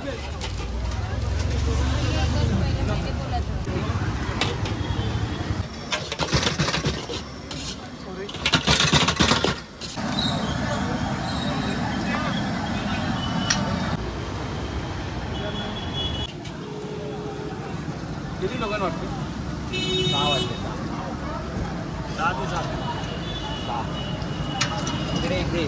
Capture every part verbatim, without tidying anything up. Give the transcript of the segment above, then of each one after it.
किती लोकांना वाटतं? सहा वाजले. सहा ते सात. सहा. इकडे इकडे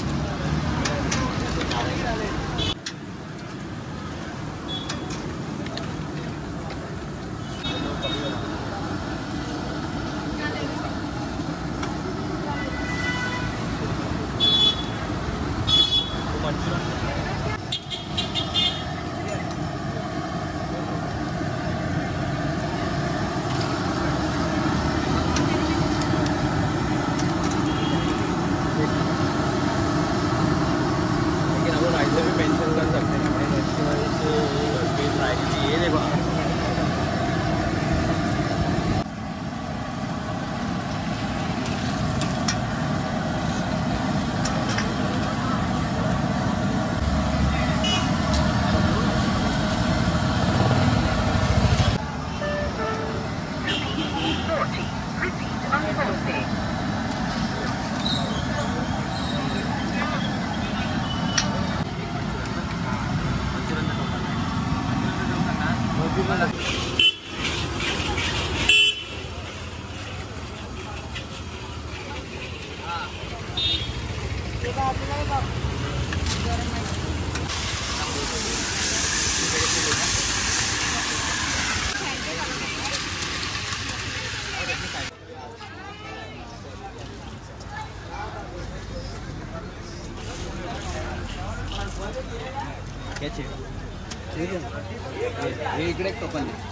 क्या चाहिए? ये इकडे एक टोपन आहे.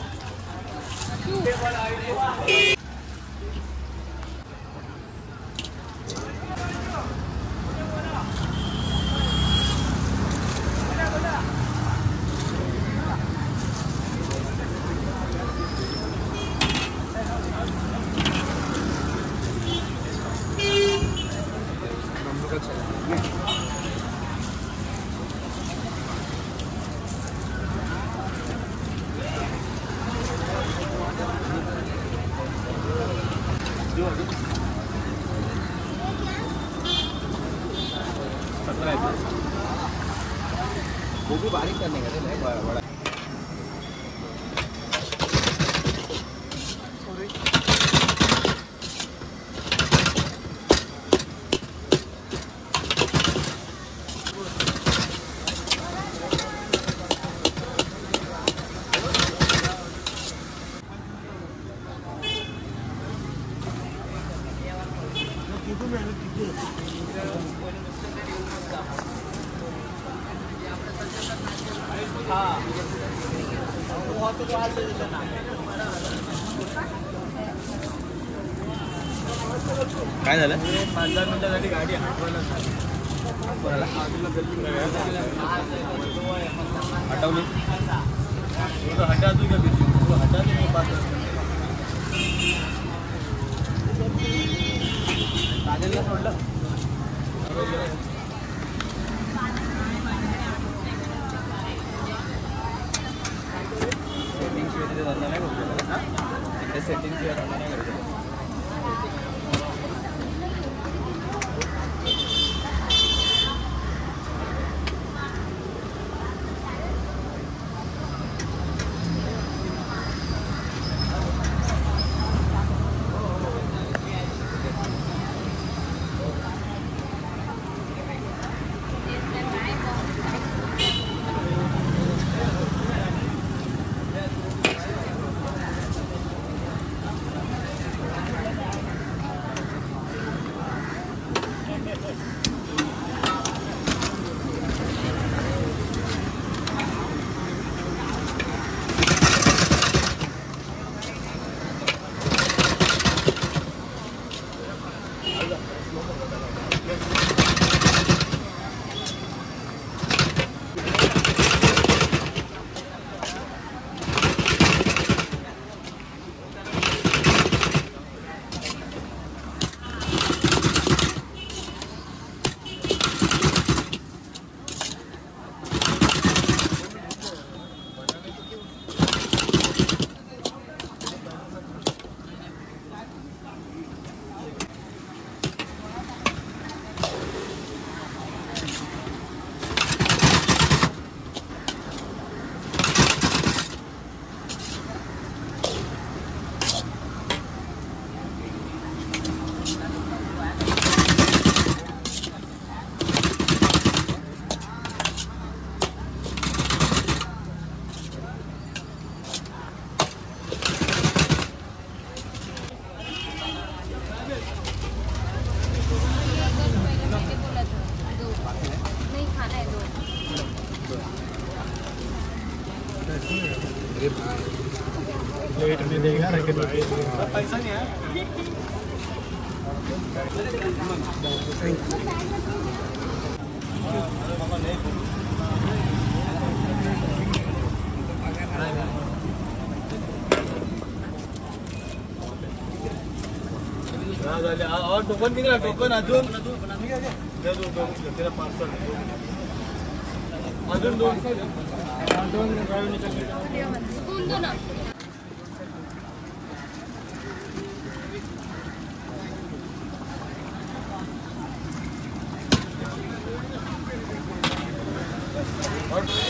वो भी बारीक करने का है बड़ा बड़ा. काय झालं? पाच दहा मिनिटासाठी गाडी हटवायला हटवली हटा तू का हटा राजेंना सोडलं. सेटिंग शिवाय तिथे धंदा नाही करू शकत. तिथे सेटिंग शिवाय धंदा नाही करू शकत. प्लेट में देगा रख पैसा नहीं है। और टोकन निकला, टोकन अजून दे दो, तेरा पार्सल अजून दोन दोन स्कूल दो ना। और